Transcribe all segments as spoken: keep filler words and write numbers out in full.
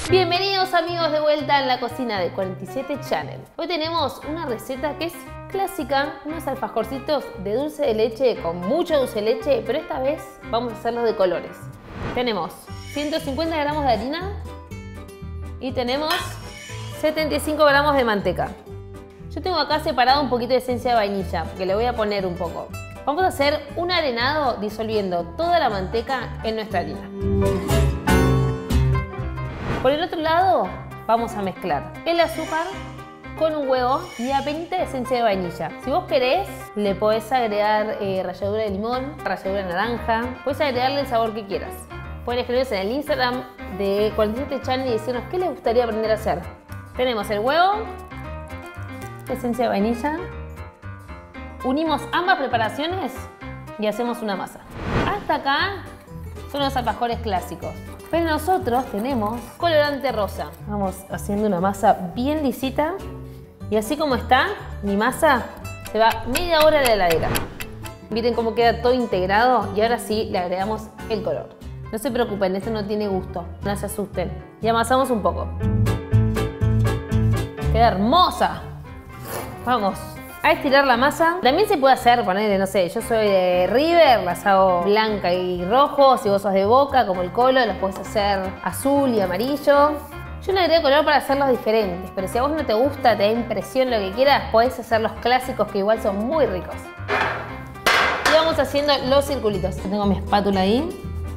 Bienvenidos amigos de vuelta en la cocina de cuarenta y siete Channel. Hoy tenemos una receta que es clásica, unos alfajorcitos de dulce de leche con mucho dulce de leche, pero esta vez vamos a hacerlos de colores. Tenemos ciento cincuenta gramos de harina y tenemos setenta y cinco gramos de manteca. Yo tengo acá separado un poquito de esencia de vainilla porque le voy a poner un poco. Vamos a hacer un arenado disolviendo toda la manteca en nuestra harina. Por el otro lado vamos a mezclar el azúcar con un huevo y apenas de esencia de vainilla. Si vos querés, le podés agregar eh, ralladura de limón, ralladura de naranja, podés agregarle el sabor que quieras. Pueden escribirnos en el Instagram de cuarenta y siete Channel y decirnos qué les gustaría aprender a hacer. Tenemos el huevo, esencia de vainilla, unimos ambas preparaciones y hacemos una masa. Hasta acá son los alfajores clásicos. Pero nosotros tenemos colorante rosa. Vamos haciendo una masa bien lisita. Y así como está, mi masa se va media hora de la heladera. Miren cómo queda todo integrado y ahora sí le agregamos el color. No se preocupen, esto no tiene gusto, no se asusten. Y amasamos un poco. Queda hermosa. Vamos a estirar la masa. También se puede hacer, ponerle, no sé, yo soy de River, las hago blanca y rojo. Si vos sos de Boca, como el Colo, las podés hacer azul y amarillo. Yo no agrego color para hacerlos diferentes, pero si a vos no te gusta, te da impresión, lo que quieras, podés hacer los clásicos que igual son muy ricos. Y vamos haciendo los circulitos. Yo tengo mi espátula ahí.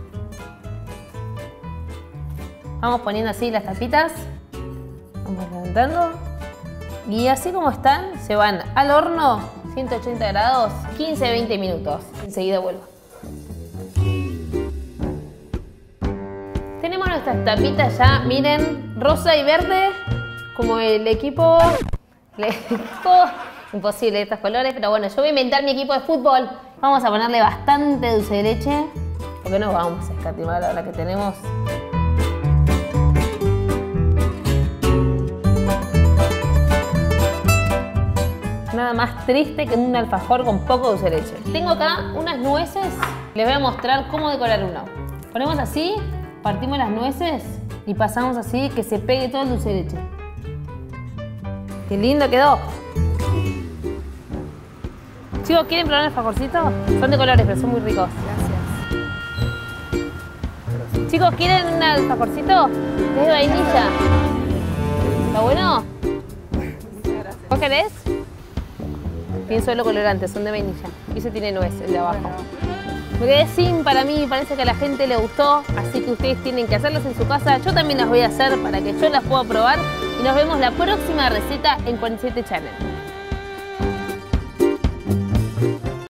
Vamos poniendo así las tapitas. Vamos levantando. Y así como están, se van al horno, ciento ochenta grados, quince a veinte minutos. Enseguida vuelvo. Tenemos nuestras tapitas ya, miren, rosa y verde, como el equipo, el equipo imposible de estos colores, pero bueno, yo voy a inventar mi equipo de fútbol. Vamos a ponerle bastante dulce de leche, porque no vamos a escatimar ahora que tenemos. Nada más triste que un alfajor con poco dulce de leche. Tengo acá unas nueces, les voy a mostrar cómo decorar uno. Ponemos así, partimos las nueces y pasamos así que se pegue todo el dulce de leche. ¡Qué lindo quedó! Chicos, ¿quieren probar el alfajorcito? Son de colores, pero son muy ricos. Gracias. Chicos, ¿quieren un alfajorcito? Es de vainilla. ¿Está bueno? ¿Vos querés? Tiene solo colorante, son de vainilla. Y ese tiene nuez, el de abajo. Me quedé sin, para mí, parece que a la gente le gustó. Así que ustedes tienen que hacerlas en su casa. Yo también las voy a hacer para que yo las pueda probar. Y nos vemos la próxima receta en cuarenta y siete Channel.